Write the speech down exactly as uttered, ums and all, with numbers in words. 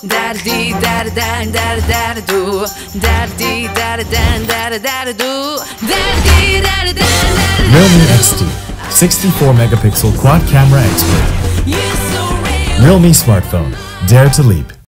da-da-dee, da-da-dan, da-da-da-da do, da-da-dee, da-da-dan, da-da-da-da do, da-da-dee, da-da-dan, da-da-da-da. Realme X T, sixty-four megapixel quad camera expert. You're so real. Realme smartphone, dare to leap.